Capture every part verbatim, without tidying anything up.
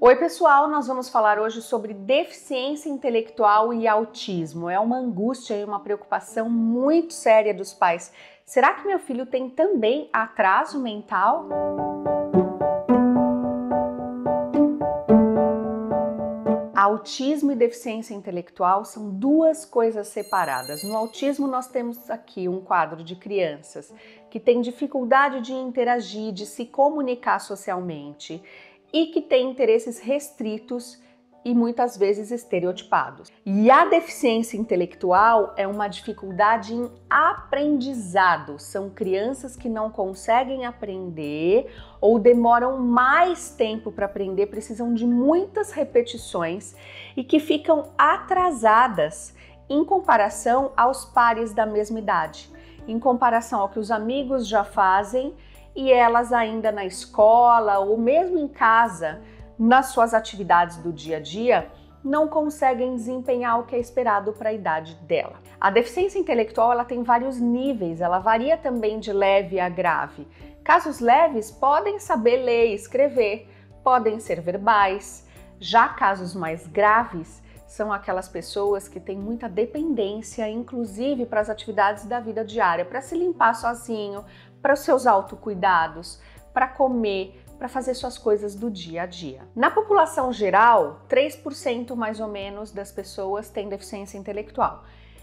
Oi pessoal, nós vamos falar hoje sobre deficiência intelectual e autismo. É uma angústia e uma preocupação muito séria dos pais. Será que meu filho tem também atraso mental? Autismo e deficiência intelectual são duas coisas separadas. No autismo nós temos aqui um quadro de crianças que têm dificuldade de interagir, de se comunicar socialmente e que têm interesses restritos e muitas vezes estereotipados. E a deficiência intelectual é uma dificuldade em aprendizado. São crianças que não conseguem aprender ou demoram mais tempo para aprender, precisam de muitas repetições e que ficam atrasadas em comparação aos pares da mesma idade, em comparação ao que os amigos já fazem e elas ainda na escola ou mesmo em casa, nas suas atividades do dia a dia, não conseguem desempenhar o que é esperado para a idade dela. A deficiência intelectual ela tem vários níveis, ela varia também de leve a grave. Casos leves podem saber ler e escrever, podem ser verbais. Já casos mais graves são aquelas pessoas que têm muita dependência, inclusive para as atividades da vida diária, para se limpar sozinho, para os seus autocuidados, para comer, para fazer suas coisas do dia a dia. Na população geral, três por cento mais ou menos das pessoas têm deficiência intelectual.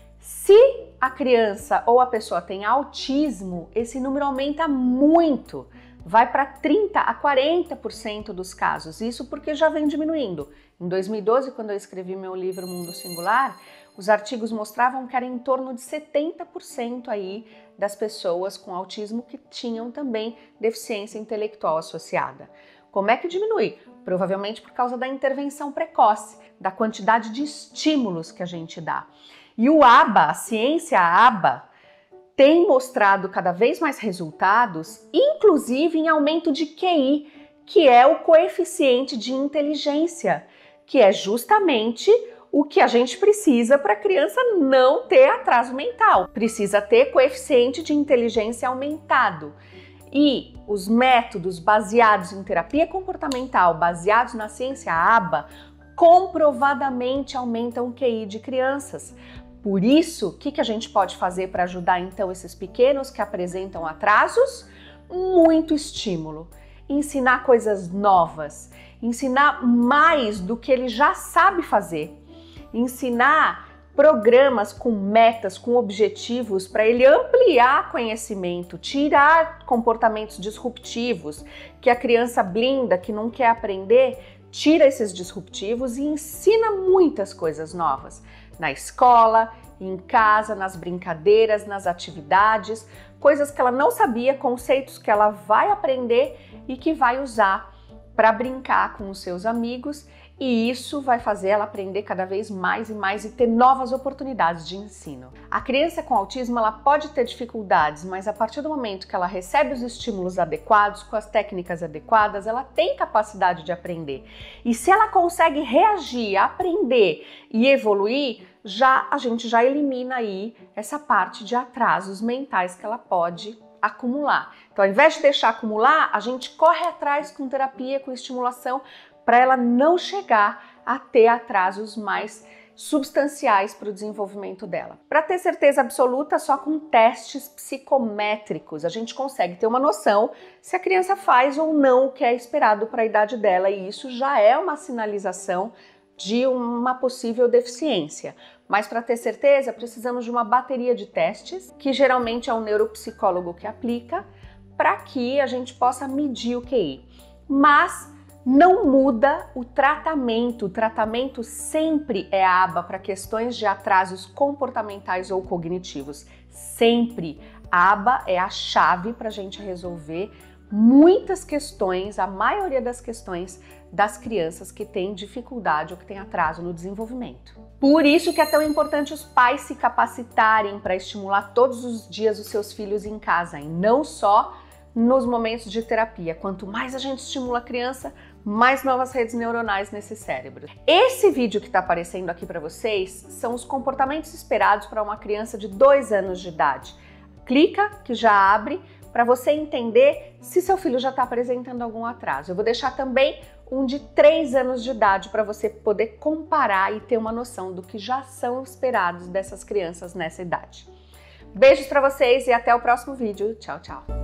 Se a criança ou a pessoa tem autismo, esse número aumenta muito, vai para trinta a quarenta por cento dos casos, isso porque já vem diminuindo. Em dois mil e doze, quando eu escrevi meu livro Mundo Singular, os artigos mostravam que era em torno de setenta por cento aí das pessoas com autismo que tinham também deficiência intelectual associada. Como é que diminui? Provavelmente por causa da intervenção precoce, da quantidade de estímulos que a gente dá. E o A B A, a ciência A B A, tem mostrado cada vez mais resultados, inclusive em aumento de Q I, que é o coeficiente de inteligência, que é justamente o que a gente precisa para a criança não ter atraso mental. Precisa ter coeficiente de inteligência aumentado. E os métodos baseados em terapia comportamental, baseados na ciência A B A, comprovadamente aumentam o Q I de crianças. Por isso, o que, que a gente pode fazer para ajudar então esses pequenos que apresentam atrasos? Muito estímulo. Ensinar coisas novas, ensinar mais do que ele já sabe fazer. Ensinar programas com metas, com objetivos para ele ampliar conhecimento, tirar comportamentos disruptivos que a criança blinda, que não quer aprender, tira esses disruptivos e ensina muitas coisas novas na escola, em casa, nas brincadeiras, nas atividades, coisas que ela não sabia, conceitos que ela vai aprender e que vai usar para brincar com os seus amigos. E isso vai fazer ela aprender cada vez mais e mais e ter novas oportunidades de ensino. A criança com autismo ela pode ter dificuldades, mas a partir do momento que ela recebe os estímulos adequados, com as técnicas adequadas, ela tem capacidade de aprender. E se ela consegue reagir, aprender e evoluir, já a gente já elimina aí essa parte de atrasos mentais que ela pode acumular. Então, ao invés de deixar acumular, a gente corre atrás com terapia, com estimulação, para ela não chegar a ter atrasos mais substanciais para o desenvolvimento dela. Para ter certeza absoluta, só com testes psicométricos a gente consegue ter uma noção se a criança faz ou não o que é esperado para a idade dela, e isso já é uma sinalização de uma possível deficiência. Mas para ter certeza, precisamos de uma bateria de testes, que geralmente é um neuropsicólogo que aplica, para que a gente possa medir o Q I. Mas não muda o tratamento. O tratamento sempre é A B A para questões de atrasos comportamentais ou cognitivos. Sempre. A B A é a chave para a gente resolver muitas questões, a maioria das questões das crianças que têm dificuldade ou que têm atraso no desenvolvimento. Por isso que é tão importante os pais se capacitarem para estimular todos os dias os seus filhos em casa, e não só nos momentos de terapia. Quanto mais a gente estimula a criança, mais novas redes neuronais nesse cérebro. Esse vídeo que está aparecendo aqui para vocês são os comportamentos esperados para uma criança de dois anos de idade. Clica que já abre para você entender se seu filho já está apresentando algum atraso. Eu vou deixar também um de três anos de idade, para você poder comparar e ter uma noção do que já são esperados dessas crianças nessa idade. Beijos para vocês e até o próximo vídeo. Tchau, tchau!